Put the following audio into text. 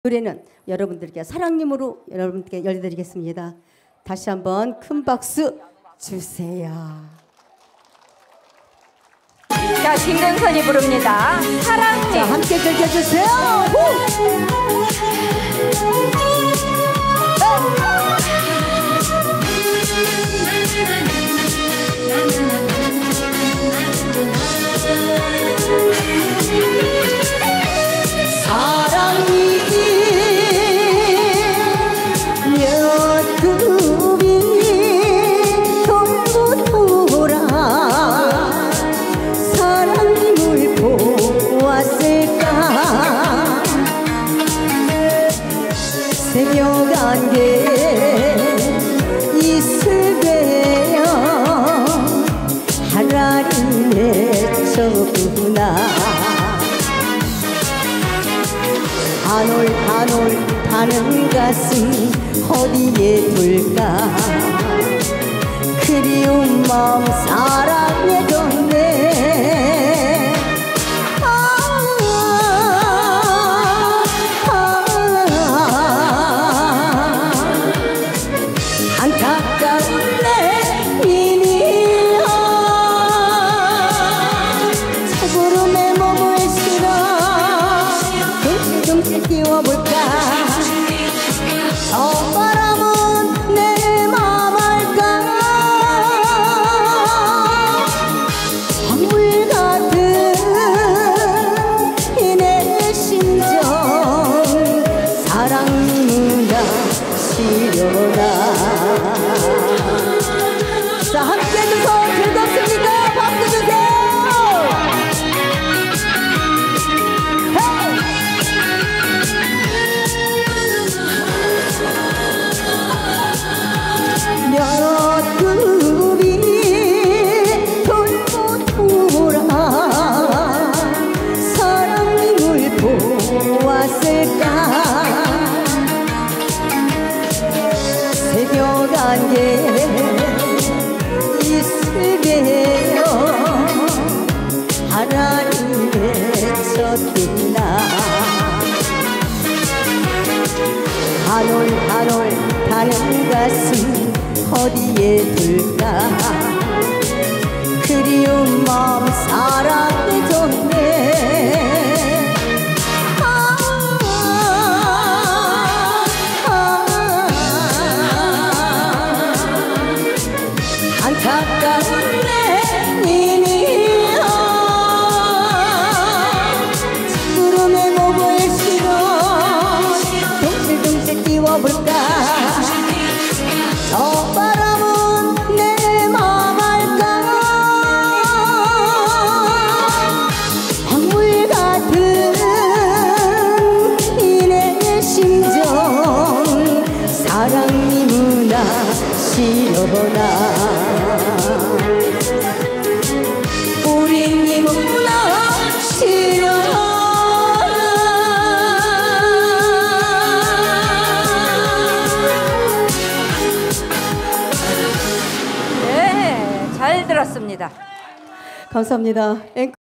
노래는 여러분들께 사랑님으로 여러분께 열려드리겠습니다. 다시 한번 큰 박수 주세요. 자, 김근선이 부릅니다. 사랑님. 자, 함께 즐겨주세요. 새벽 안개 이슬배여 하라리 맺혔구나. 한올 타는 가슴 어디에 둘까. 그리운 마음 사랑해줬네. 안타까운 내 미니어 차구름에 몸을 실어 둥실둥실 띄워볼까. 저 바람은 내 맘 알까. 선물 같은 이 내 심정 사랑이나 시려나. 자, 함께 해줘서 즐겁습니까? 박수 주세요. 몇 급이 돌고 돌아 사랑님을 보았을까. 새벽 안개 이슬배여 하나리 맺혔구나. 한올 타는 가슴 어디에 둘까. 그리운 마음 사랑해줬네. 안타까운 내 미니어 구름에 몸을 실어 둥실둥실 띄워볼까. 저 바람은 내 맘 알까. 황물 같은 이 내 심정 사랑님이나 시려나. 우린 님은나 시려나. 네, 잘 들었습니다. 감사합니다.